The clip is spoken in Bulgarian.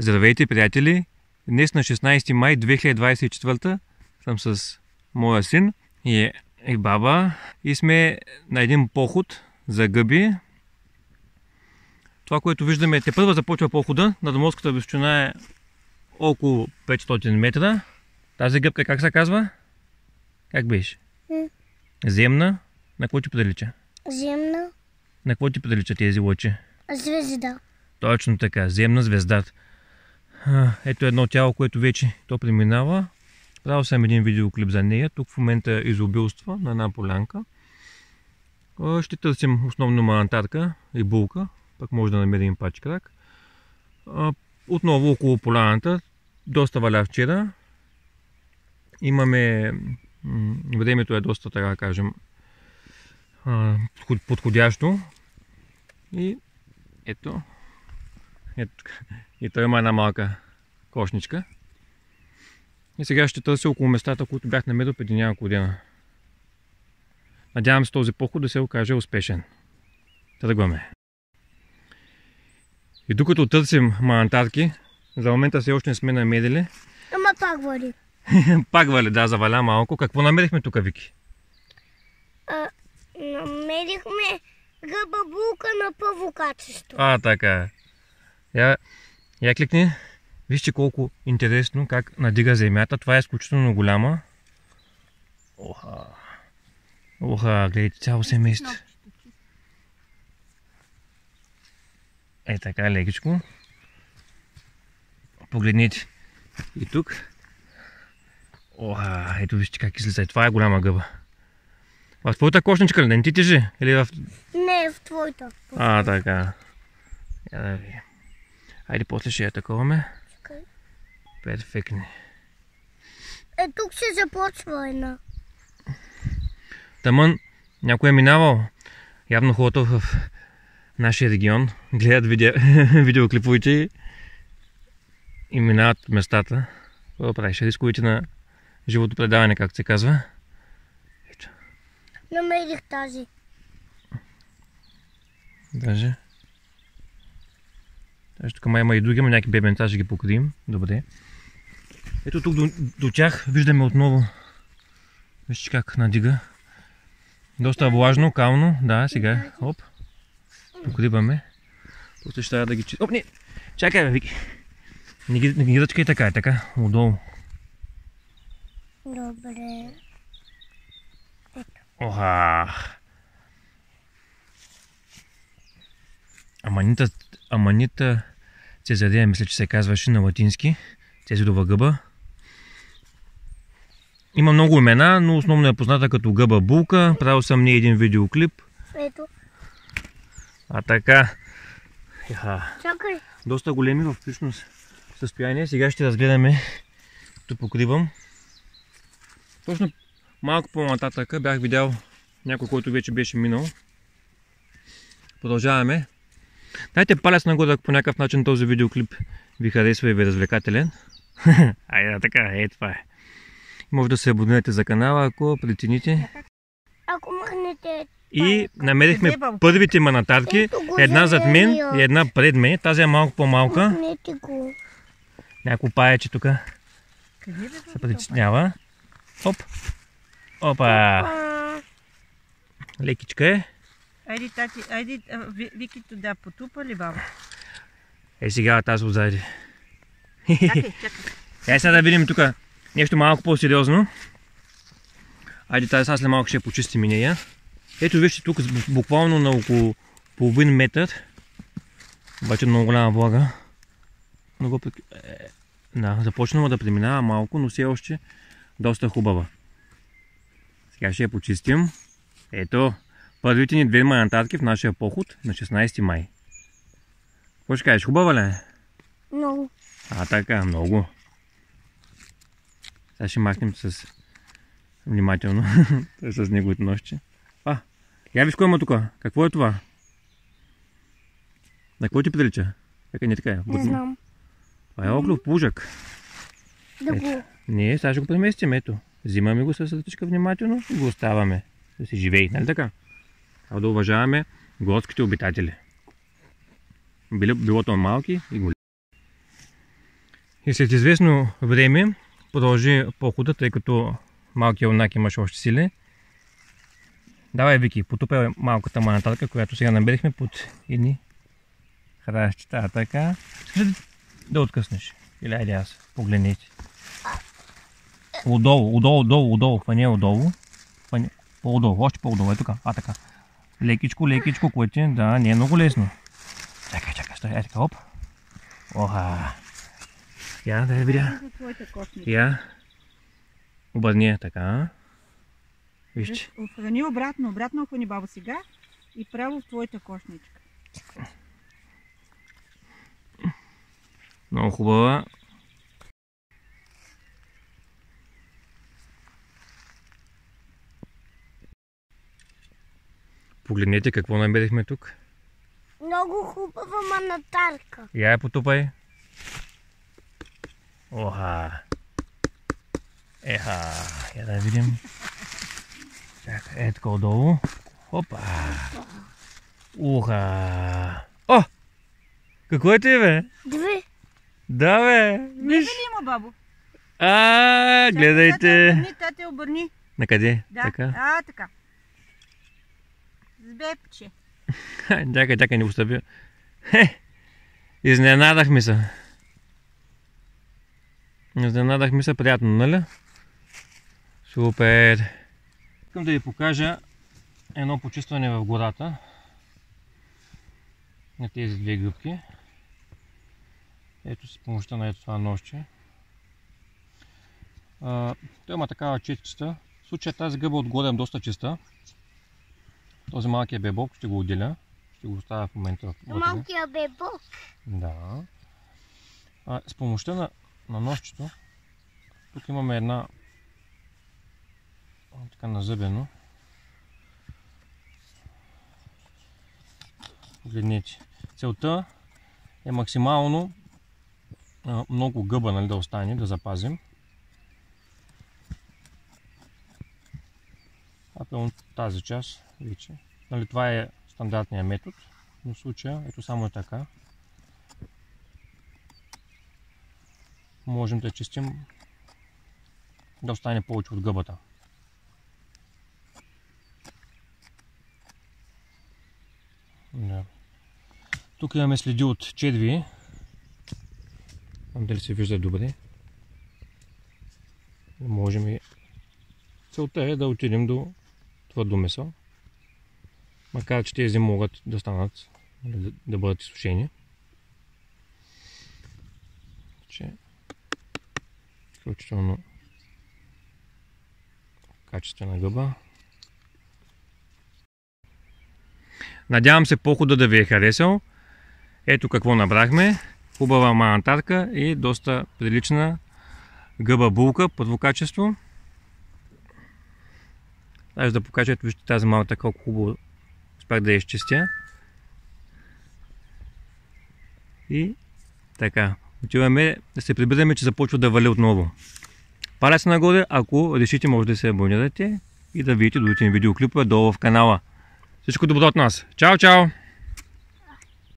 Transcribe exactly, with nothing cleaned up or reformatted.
Здравейте, приятели! Днес на шестнайсети май две хиляди двайсет и четвърта съм с моя син и, и баба и сме на един поход за гъби. Това, което виждаме, те първа започва похода. Надморската височина е около петстотин метра. Тази гъбка как се казва? Как беше? М. Земна. На какво ти прилича? Земна На какво ти прилича тези лъчи? звезда. Точно така, земна звезда. Ето едно тяло, което вече то преминава. Правил съм един видеоклип за нея. Тук в момента изобилства на една полянка. Ще търсим основно манатарка и булка. Пък може да намерим пачкрак. Отново около поляната. Доста валя вчера. Имаме... Времето е доста, така кажем, подходящо. И ето. Ето. И той има една малка кошничка. И сега ще търся около местата, които бях намерил преди няколко дена. Надявам се този поход да се окаже успешен. Тръгваме. И докато търсим манатарки, за момента все още не сме намерили. Ама пак вали. Пак вали, да, заваля малко. Какво намерихме тук, Вики? А, намерихме гъба булка на първо качество. А, така. Я, я кликни. Вижте колко интересно как надига земята. Това е изключително голяма. Оха. Оха, гледайте цяло семейство. Е така, лекичко. Погледнете. И тук. Оха, ето вижте как излиза. Това е голяма гъба. В твоята кошничка ли? Не ти тежи? Или в... Не, в твоята. А, така. Я да ви. Айде после ще я таковаме. Перфектни. Е, тук се започва една. Тамън някой е минавал. Явно хората в нашия регион гледат видео, видеоклиповите и минават местата. Какво правиш? Рисковете на живото предаване, както се казва. Ето. Намерих тази. Даже. Даже тук май има и други, но някакви бебенца ще ги покрием. Добре. Ето тук до, до тях виждаме отново. Вижте как надига. Доста влажно, кално. Да, сега. Оп. Покриваме. После ще трябва да ги чистим. Оп, не! Чакай, бе, Вики. Не ги, не ги ръчкай така, е така. Отдолу. Добре. Оха! Аманита, аманита цезария, мисля, че се казваше на латински. Цезарова гъба. Има много имена, но основно е позната като гъба булка. Правил съм не един видеоклип. Ето. А така. Еха. Чакай. Доста големи в всъщност състояние. Сега ще разгледаме. Тук покривам. Точно малко по-нататък бях видял някой, който вече беше минал. Продължаваме. Дайте палец нагоре, ако по някакъв начин този видеоклип ви харесва и ви е развлекателен. Айде, така, е това е. Може да се абонирате за канала, ако прецените. Ако махнете... И намерихме първите манатарки. Една зад мен и една пред мен. Тази е малко по-малка. Махнете го. Някакво паече тук се притеснява. Оп. Опа. Лекичка е. Айде, тати, айде, Вики туда потупа ли, баба? Е, сега тази отзади. Чакай, чакай. Е, сега да видим тук нещо малко по-сериозно. Айде, тази сега след малко ще я почистим и нея. Ето вижте тук буквално на около половин метър. Обаче много голяма влага. Много... Да, започнала да преминава малко, но все още доста хубава. Сега ще я почистим. Ето, първите ни две манатарки в нашия поход на шестнайсети май. Какво ще кажеш? Хубава ли е? Много. А, така, много. Сега ще махнем с... внимателно с неговите нощи. А, я виж кой има тук. Какво е това? На какво ти прилича? Така не така е. Не знам. Това е оклов плужък. Да го... Не, сега ще го преместим, ето. Взимаме го с ръчичка внимателно и го оставаме. Да си живее, нали така? Трябва да уважаваме горските обитатели. Било, било то малки и големи. И след известно време продължи похода, тъй като малкият юнак имаше още сили. Давай, Вики, потупай малката манатарка, която сега наберихме под едни хращчета. Така. Да откъснеш. Или айде аз, погледнете. Отдолу, отдолу, отдолу, отдолу. Хвани отдолу. По-отдолу, още по-отдолу. Е тук. А, така. Лекичко, лекичко, което да, не е много лесно. Чакай, чакай, стой. Е така, оп. Оха. Я, да я видя. Я. Обърни я, така. Вижте. Хвани обратно, обратно хвани, бабо, сега. И право в твоята кошничка. Много хубава. Погледнете какво намерихме тук. Много хубава манатарка. Я я потупай. Оха. Еха. Я да видим. Чакай, е така отдолу. Опа. Уха. О! Какво е ти, бе? Две. Да, бе. Не Виж. има, бабо. А, гледайте. Обърни, тате, обърни. На къде? Да, Така. а, така. С бебче. Чакай, чакай, не оставя. Хе! Изненадахме се. Изненадахме се, приятно, нали? Супер! Искам да ви покажа едно почистване в гората на тези две гъбки. Ето с помощта на ето това нощче. А, той има такава четчиста. В случая тази гъба отгоре е доста чиста. Този малкият бебок ще го отделя. Ще го оставя в момента в вътре. Малкият бебок. Да. А, с помощта на, на нощчето, тук имаме една така назъбено. Погледнете. Целта е максимално а, много гъба, нали, да остане, да запазим. А пълно тази част вече. Нали, това е стандартният метод, но в случая ето само е така. Можем да чистим да остане повече от гъбата. Да. Тук имаме следи от черви. Дали се вижда добре. Можем и... Целта е да отидем до твърдо месо. Макар че тези могат да станат, да, да бъдат изсушени. Че изключително качествена гъба. Надявам се похода да ви е харесал. Ето какво набрахме. Хубава манатарка и доста прилична гъба булка, първо качество. Аз да покажа, ето вижте тази малка колко хубаво успях да я изчистя. И така, отиваме да се прибираме, че започва да вали отново. Палец нагоре, ако решите, може да се абонирате и да видите другите видеоклипове долу в канала. Всичко добро от нас. Чао, чао!